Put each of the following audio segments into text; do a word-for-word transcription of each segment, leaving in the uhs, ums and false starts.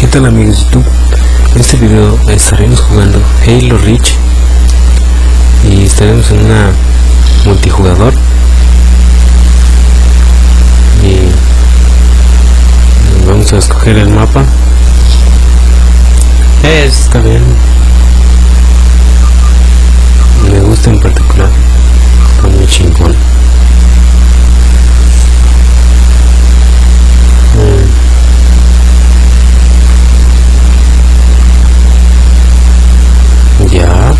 tal amigos de YouTube? En este video estaremos jugando Halo Reach y estaremos en una multijugador y vamos a escoger el mapa. Eh, está bien, me gusta en particular, está muy chingón. Ya.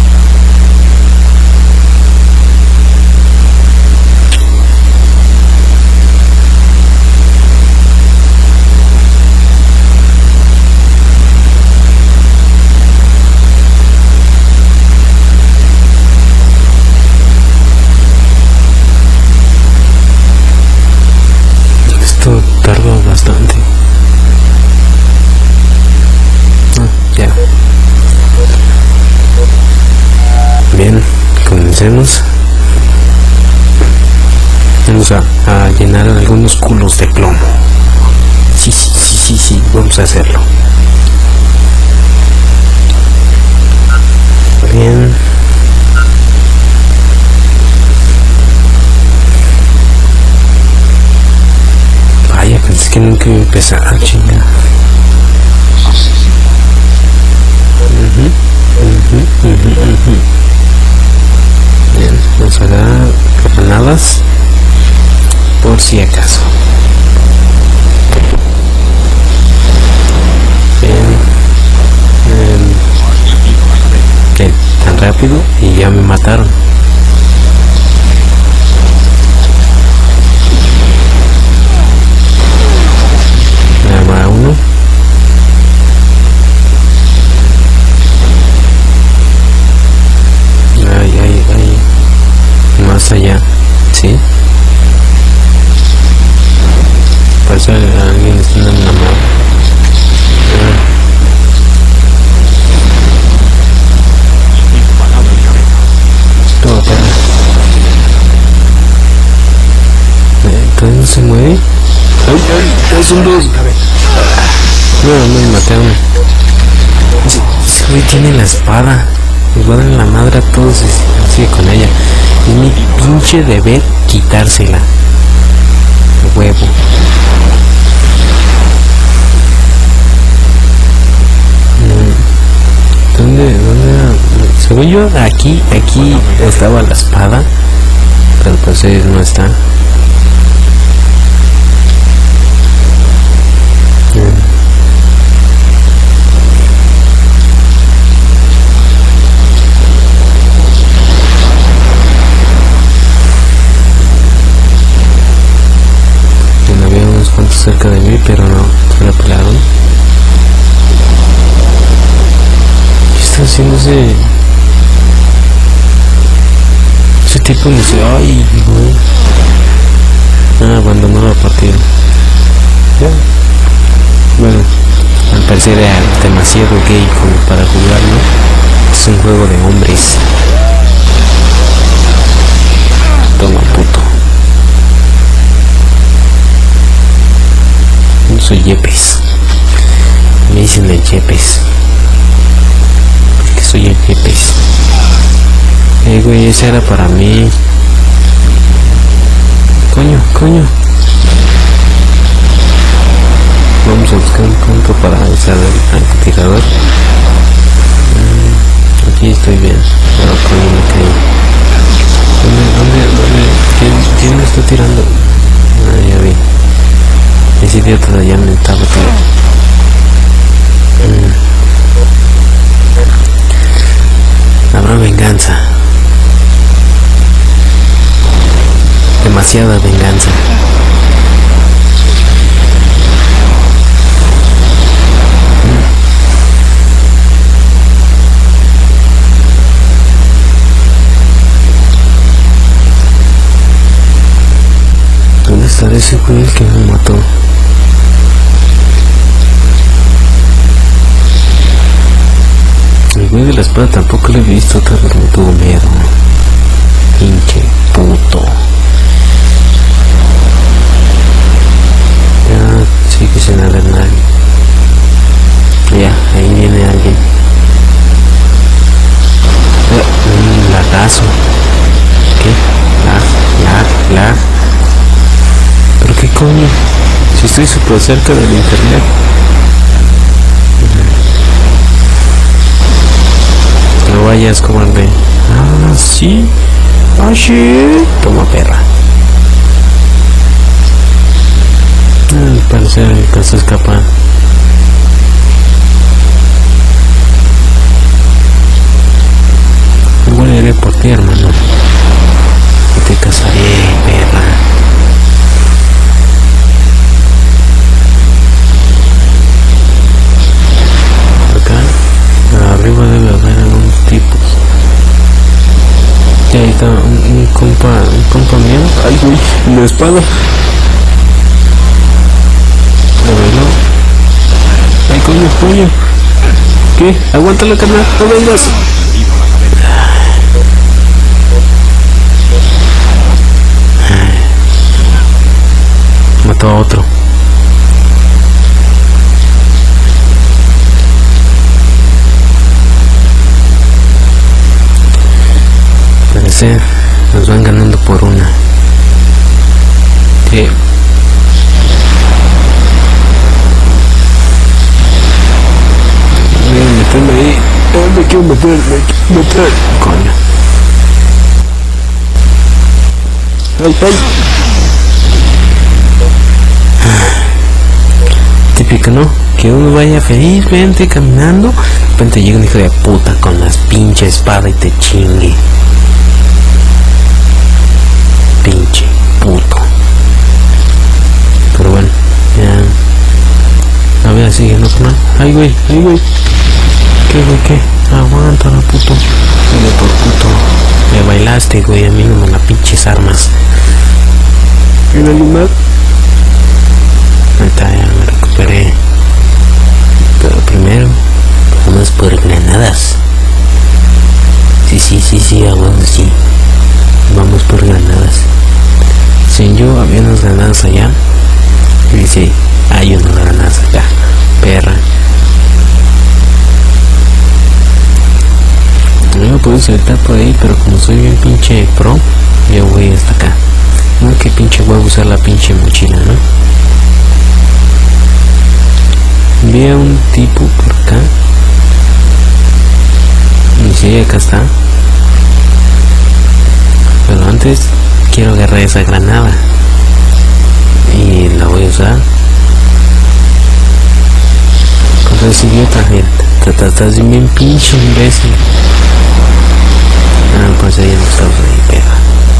Esto tarda bastante. Ah, ya. Bien, comencemos. Vamos a, a llenar algunos culos de plomo. Sí, sí, sí, sí, sí, vamos a hacerlo. Bien. Vaya, pensé que nunca iba a empezar, chinga. Uh-huh, uh-huh, uh-huh, uh-huh. Bien, vamos a dar granadas por si acaso. Bien, eh, ¿qué? Tan rápido y ya me mataron. Nada más uno. Ay, ay, ay. Más allá, ¿sí? Parece que alguien está en la mano. Todo para. ¿Todavía no se mueve? ¡Ay, ay! ¡Dos son dos! No, me mataron. Ese güey tiene la espada. Les va a dar la madre a todos y sigue con ella. Es mi pinche deber quitársela. Huevo. ¿Dónde? ¿Dónde era? Según yo, aquí, aquí estaba la espada. Pero pues no está. Cerca de mí, pero no, se la pelaron. ¿Qué está haciendo ese ese tipo? No sé. Ay, güey. Ah, abandonó la partida. Ya. Bueno, al parecer era demasiado gay como para jugarlo. Es un juego de hombres. Toma, puto. Soy Yepes, me dicen el Yepes, porque soy el Yepes. Eh, güey, ese era para mí. Coño, coño. Vamos a buscar un punto para usar el francotirador. Mm, aquí estoy bien. Pero coño, me caí. ¿Dónde, dónde, dónde? ¿Quién, quién me está tirando? Ah, ya vi. Ese idiota de allá me estaba todo. Mm. Habrá venganza. Demasiada venganza. Mm. ¿Dónde está ese güey el que me mató? El güey de la espada tampoco lo he visto, tal vez me tuvo miedo. Pinche puto. Ya sigue sin haber nadie. pues cerca del internet. No vayas, cobarde. Ah, sí. Ah, sí. Toma, perra. Al parecer alcanzó a escapar. Igual iré por ti, hermano. Y te casaré, perra. Acá, arriba debe haber algunos tipos. Y ahí está un, un compa, un compa mío. Ay, güey, la espada. Ay, coño, coño. ¿Qué? Aguántala, carnal, no vengas. Mató a otro. Parece nos van ganando por una. Sí. Voy a meterme ahí. Oh, me quiero meter, me quiero meter. Coño. Ay, ay. Típico, ¿no? Que uno vaya felizmente caminando, de repente llega un hijo de puta con las pinches espada y te chingue. Pinche puto. Pero bueno, ya. A ver, sigue, no, no. Ay, güey, ay, güey. ¿Qué, güey, qué? Aguántala, puto. Dile por puto. Me bailaste, güey, a mí no me la pinches armas. ¿En alguien más? Ahorita ya me recuperé. Pero primero vamos por granadas. Sí, sí, sí, sí, aguanta, sí. Vamos por granadas. Sin yo había unas granadas allá. Y dice, hay unas granadas acá. Perra. No me puedo saltar por ahí, pero como soy bien pinche pro, yo voy hasta acá. No, que pinche voy a usar la pinche mochila, ¿no? Vi a un tipo por acá. Y sí, acá está. Pero antes quiero agarrar esa granada. Y la voy a usar. Contra ese idiota, mira. Estás bien pinche imbécil. Ah, pues ahí no estás ahí, pega.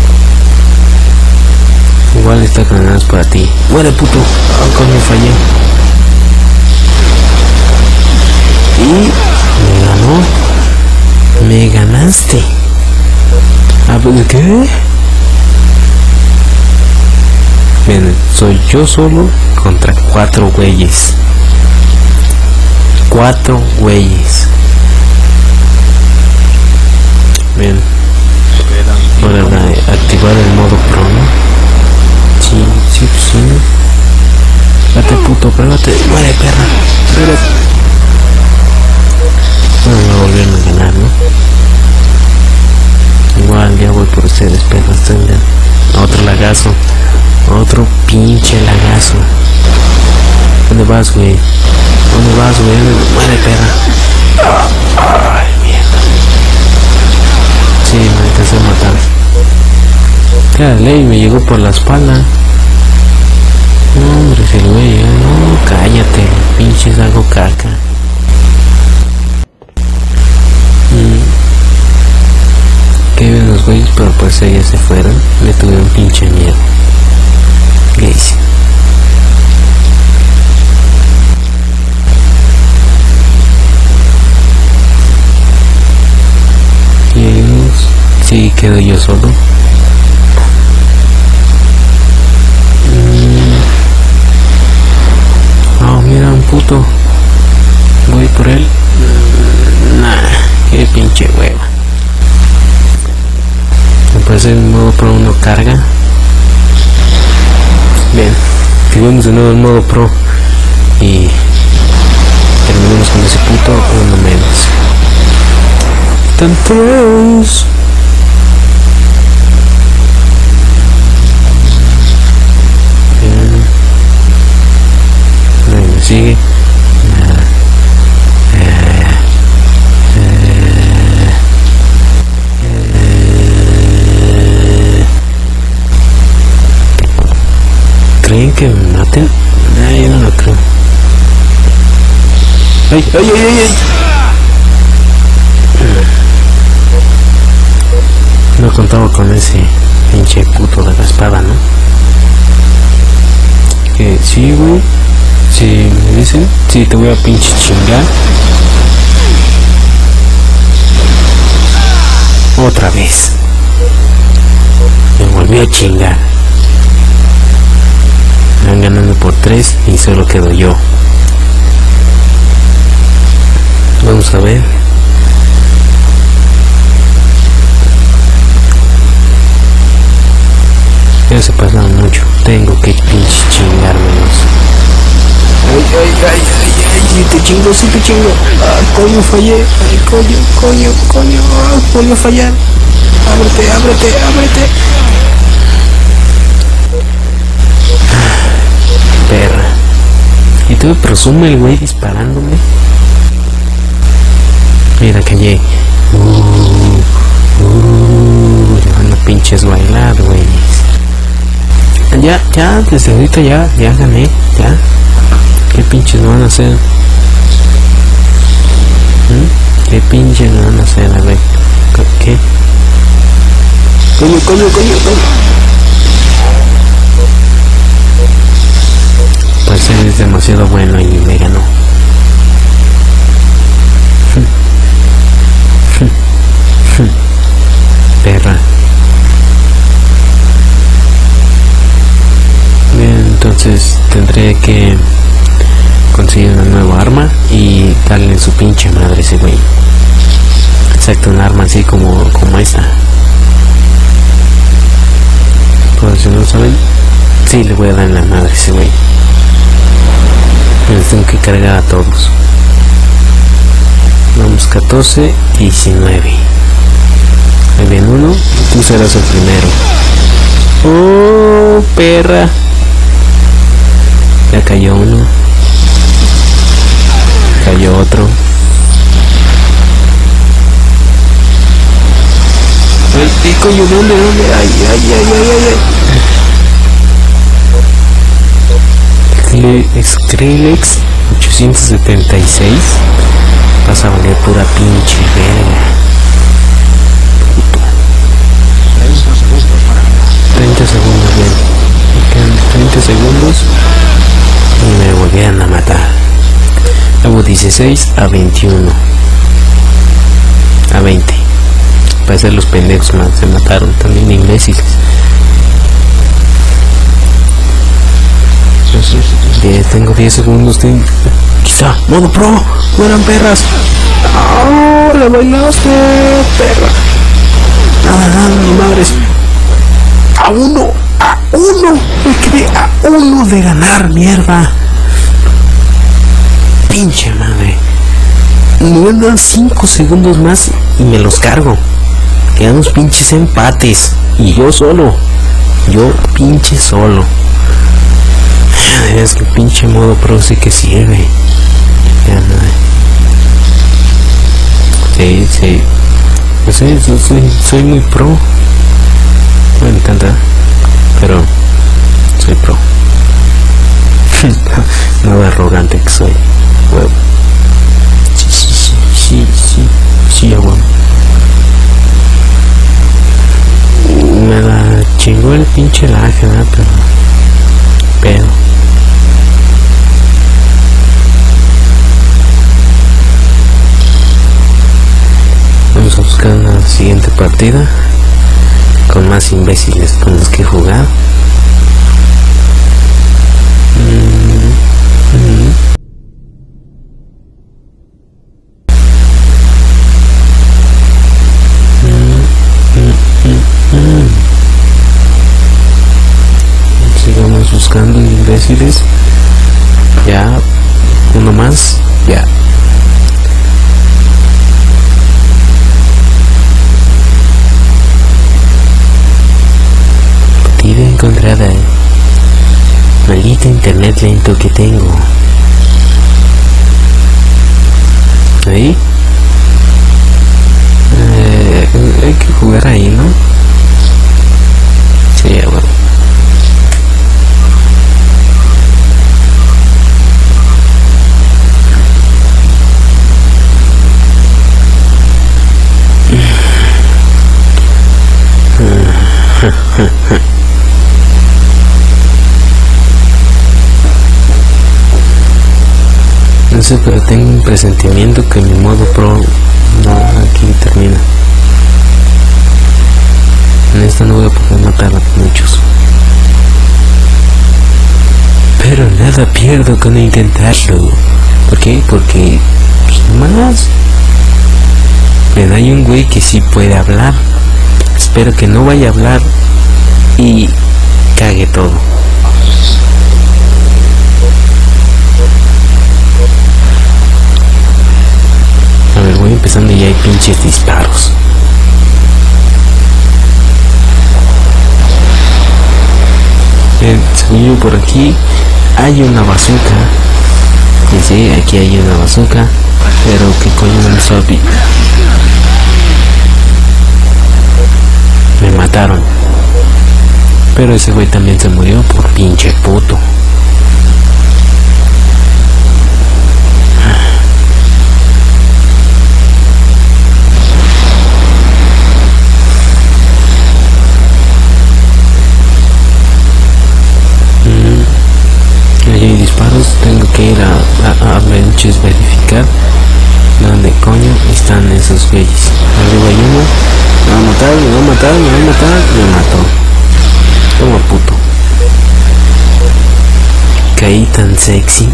Igual esta granada es para ti. Muere, puto. Ah, coño, fallé. Y me ganó. Me ganaste. Ah, pues, ¿qué? Bien, soy yo solo contra cuatro güeyes. Cuatro güeyes. Bien. Ahora activar el modo pro, ¿no? Sí, sí, sí. Pégate, puto, pégate. Muere, perra. Muere. Bueno, me volvieron a ganar, ¿no? Igual, ya voy por ustedes, perras. Tengan otro lagazo. Otro pinche lagazo. ¿Dónde vas, güey? ¿Dónde vas, güey? Muere, perra. Ay, mierda. Sí, me alcancé a matar. Cada ley me llegó por la espalda. No, hombre, si el güey, no, cállate, pinches algo caca. Que ven los güeyes, pero pues ellos se fueron. Le tuve un pinche miedo. Gacy. Y ellos, sí, quedo yo solo. Mm. Oh, mira, un puto. Voy por él. Nah, qué pinche hueva. Me parece el modo pro uno carga. Bien, activamos de nuevo el modo pro y terminamos con ese puto uno menos. Tantos. Bien. que me maten? Ay, yo no lo creo. Ay, ay, ay, ay, ay. No contaba con ese pinche puto de la espada, ¿no? Que sí, güey. Si me dicen, sí, te voy a pinche chingar. Otra vez. Me volví a chingar. Me van ganando por tres y solo quedo yo. Vamos a ver. Ya se pasaron mucho. Tengo que pinche chingármelos. Ay, ay, ay, ay, ay, si te chingo, si te chingo. Ah, coño, fallé. Ay, coño, coño, coño. Ah, volví a fallar. Ábrete, ábrete, ábrete. Ah, perra. Y tú me presume el güey disparándome. Mira, callé. Uh, uh, llevando pinches bailar, güey. Ya, ya, desde ahorita ya, ya gané, ya. ¿Qué pinches me van a hacer? ¿Mm? ¿Qué pinches me van a hacer? A ver, ¿qué? Coño, coño, coño, coño. Pues él es demasiado bueno y me ganó. Perra. Bien, entonces tendré que conseguir una nueva arma y darle su pinche madre a ese güey. Exacto, un arma así como, como esta. Por si no lo saben, sí, le voy a dar en la madre a ese güey. Les tengo que cargar a todos. Vamos, catorce, diecinueve. Ahí viene uno y tú serás el primero. Oh, perra. Ya cayó uno. Cayó otro. Ay, ay, coño, ¿dónde, dónde? Ay, ay, ay, ay, ay, ay. Skrillex ochocientos setenta y seis. Vas a valer pura pinche verga. Puto. treinta segundos, bien. Me quedan treinta segundos. Y me volvían a matar. Hago dieciséis a veintiuno. A veinte. Para ser los pendejos más se mataron. También imbéciles. diez, tengo diez segundos. Tengo... Quizá. Modo pro. Mueran perras. ¡Oh! ¡La bailaste, perra! Nada, nada, ni madres. A uno. A uno. Me quedé a uno de ganar, mierda. Pinche madre. Me dan cinco segundos más y me los cargo. Quedan los pinches empates. Y yo solo. Yo pinche solo. Es que pinche modo pro sí que sirve. Ya madre. Sí, sí. No sé, soy, soy muy pro. Me encanta. Pero soy pro. Nada arrogante que soy. Huevo. Sí, sí, sí, sí, sí, sí, ya huevo. Me la chingó el pinche lag, ¿verdad? Pero pero vamos a buscar una siguiente partida con más imbéciles con los que jugar. Mm, mm. Sigamos buscando imbéciles. Ya, uno más. Ya. Partida encontrada. Maldito internet lento que tengo. Ahí. Eh, hay que jugar ahí, ¿no? Sí, bueno. sé, pero tengo un presentimiento que mi modo pro no, aquí termina. En esta no voy a poder matar a muchos. Pero nada pierdo con intentarlo. ¿Por qué? Porque pues, más pero hay un güey que sí puede hablar. Espero que no vaya a hablar y cague todo. A ver, voy empezando y ya hay pinches disparos. Eh, según yo por aquí hay una bazooka. Y sí, aquí hay una bazooka. Pero que coño un zombie. Me mataron. Pero ese güey también se murió por pinche puto. Hay disparos, tengo que ir a, a, a benches verificar dónde coño están esos güeyes. Arriba hay uno, me va a matar, me va a matar, me va a matar, me mató. Toma puto. Caí tan sexy.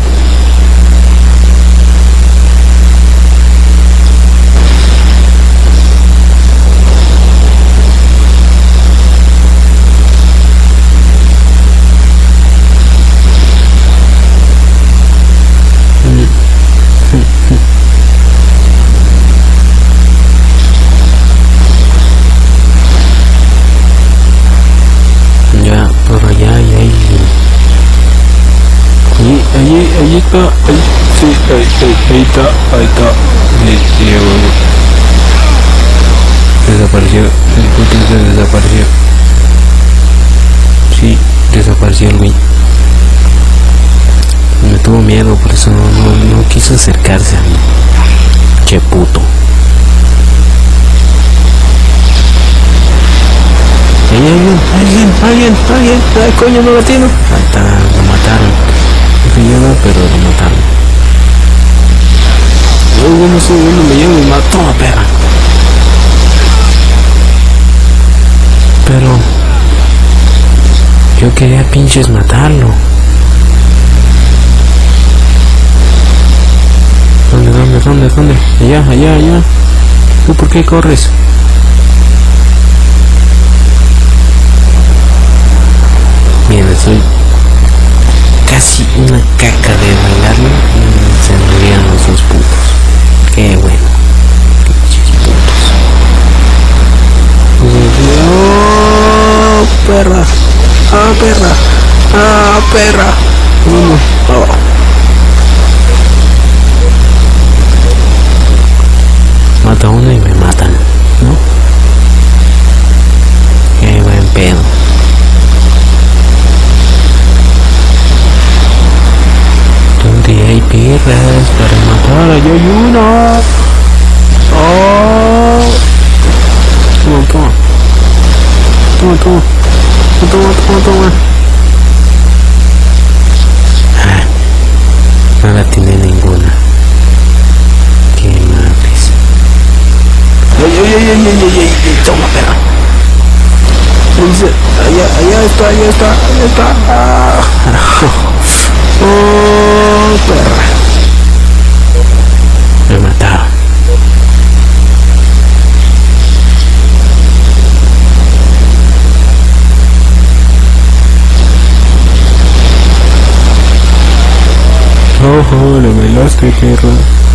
Ahí está, ahí, sí, ahí, ahí, ahí está, ahí está. Sí, sí, bueno. Desapareció, el puto se desapareció. Sí, desapareció el güey. Me tuvo miedo, por eso no, no, no quiso acercarse a mí. Che puto. Ahí hay alguien, alguien, alguien, alguien. Ay, coño, no lo tiene. Ahí está, lo mataron. Lleva, pero lo mataron. Yo no sé dónde me llevo y mató a perra. Pero yo quería pinches matarlo. ¿Dónde, dónde, dónde, dónde? Allá, allá, allá. ¿Tú por qué corres? Bien, estoy casi una caca de bailarlo y se murieron los dos putos. Qué bueno. Qué putos. ¡Oh, perra! ¡Ah, perra! ¡Ah, perra! Vamos. Oh. Mata a uno y me matan, ¿no? Qué buen pedo. Donde hay perras para matar, allá hay una. Oh. Toma, toma. Toma, toma. Toma, toma, toma. Ah, no la tiene ninguna. Qué madres. Ay, ay, ay, ay, ay, ay, ay. Toma, perra. Allá, allá está, allá está, allá está. Ah. Oh, perra. Me mataron. Ojo, lo velaste, perro.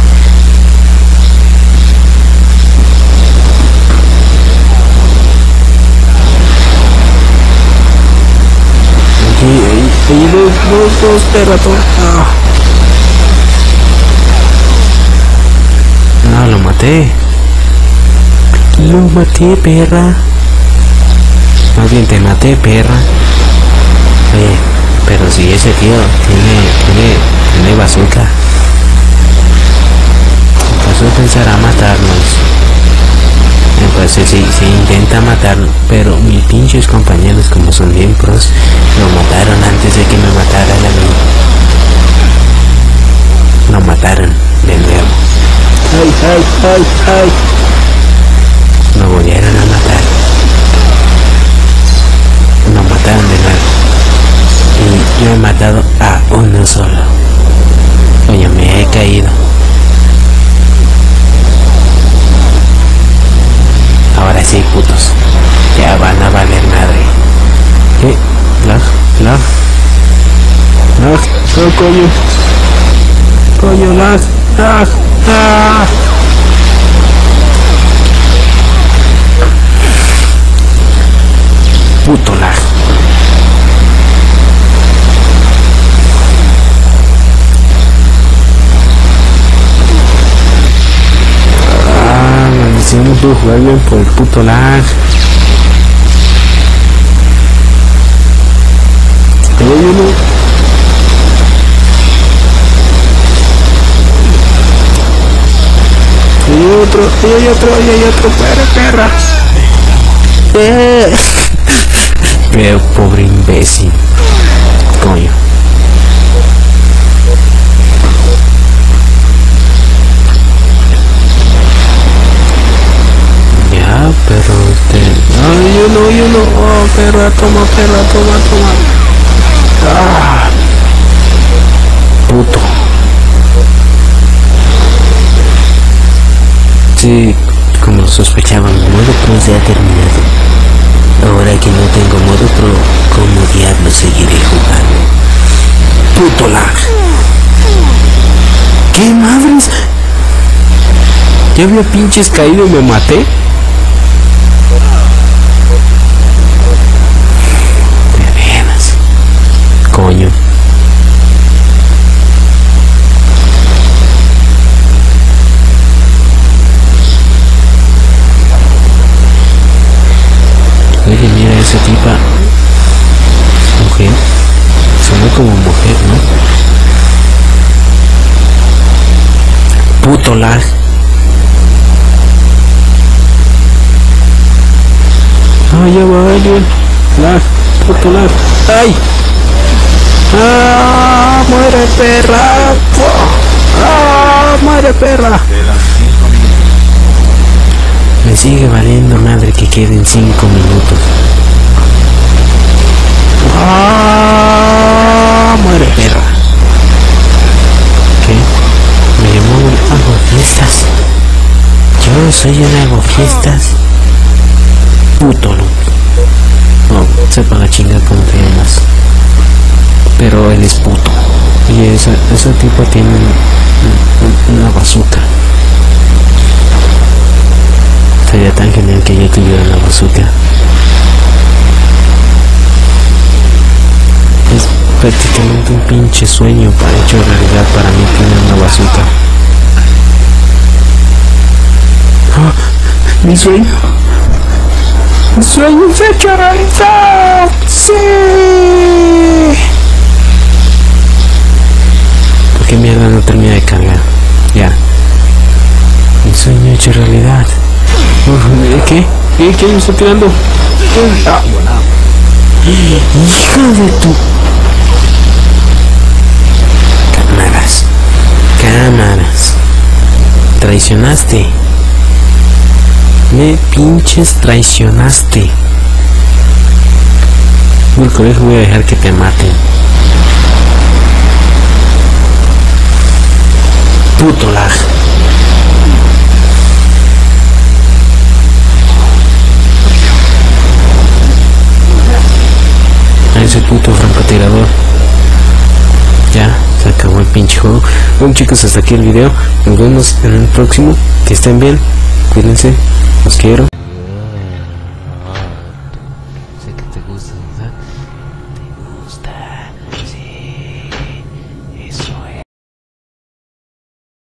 Ahí, ahí, ahí dos, dos, dos, perra, ah. No, lo maté. Lo maté, perra. Más bien te maté, perra. Oye, pero si ese tío tiene, tiene, tiene bazooka, ¿acaso pensará matarnos? Pues sí, sí, intenta matarlo, pero mis pinches compañeros, como son bien pros, lo mataron antes de que me matara a mí. Lo mataron. ay, ay. Me volvieron a matar. Me mataron de nuevo. Y yo he matado a uno solo. Coño, me he caído. Ahora sí, putos. Ya van a valer madre. ¿Qué? Lag, lag. Lag, oh, coño. Coño, lag, lag, lag. Puto lag. Ah, maldición, no puedo jugar bien por el puto lag. Ahí hay uno. Ahí hay otro, ahí hay otro, ahí hay otro, perra, perra. Eh. Pero pobre imbécil. Coño. Ya, pero usted. Ay, yo no, yo no. Oh, perra, toma, perra, toma, toma. Ah. Puto. Sí, como sospechaba, mi modo pro se ha terminado. Ahora que no tengo modo pro, ¿cómo diablos seguiré jugando? ¡Puto lag! ¿Qué madres? ¿Ya había pinches caído y me maté? De veras. Coño. Oye, mira esa tipa. Mujer. Sonó como mujer, ¿no? Puto lag. Ah, ya va alguien. Lag. Puto lag. ¡Ay! ¡Ah! ¡Muere, perra! ¡Ah! ¡Muere, perra! Me sigue valiendo madre que queden cinco minutos. ¡Ah! Muere, perra. ¿Qué? Me llamó un aguafiestas. Yo soy un aguafiestas. Puto loco. No, sepa la chinga cómo te llamas. Pero él es puto. Y esa, ese tipo tiene un, una bazooka. Sería tan genial que yo tuviera una bazooka. Es prácticamente un pinche sueño para hecho realidad para mí tener una bazooka. Oh, mi sueño. Mi sueño se ha hecho realidad. Sí. ¿Por qué mierda no termina de cargar? Ya. Mi sueño hecho realidad. ¿Qué? ¿Qué? ¿Qué me está tirando? Ah, hijo de tu... Cámaras. Cámaras. Traicionaste. Me pinches traicionaste. Por el colegio voy a dejar que te maten. Puto lag. A ese puto francotirador. Ya, se acabó el pinche juego. Bueno, chicos, hasta aquí el video. Nos vemos en el próximo. Que estén bien. Cuídense. Los quiero.